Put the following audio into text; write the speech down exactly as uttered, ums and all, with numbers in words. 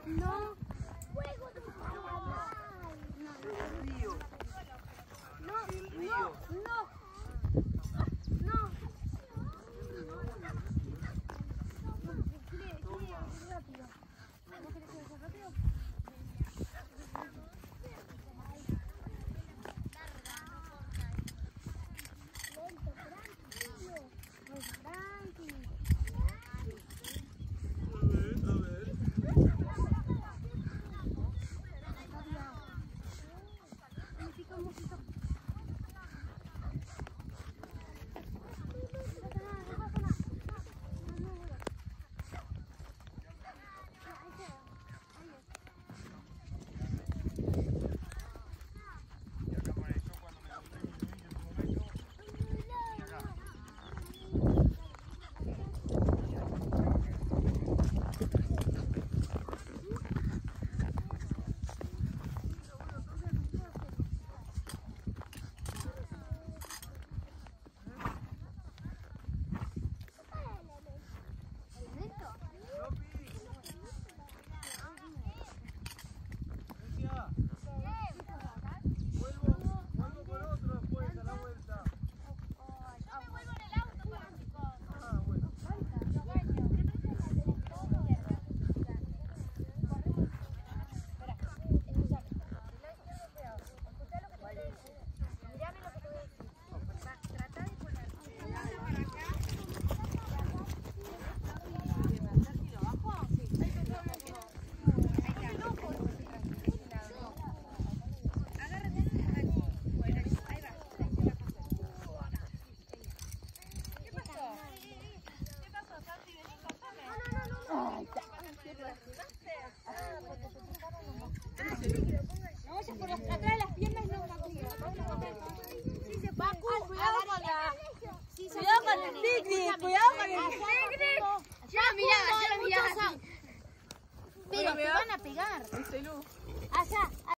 No. Juego de calamar. El río. No, El río. no, no. Rápido. ¿No querés que vaya rápido? Lento, tranquilo. Tranquilo. A ver. Significa un poquito. Por atrás de las piernas no va a cuidado con la... Cuidado con el picnic, cuidado con el picnic. Ya lo miraba, ya lo miraba. Pero te van a pegar. Ese no. Allá.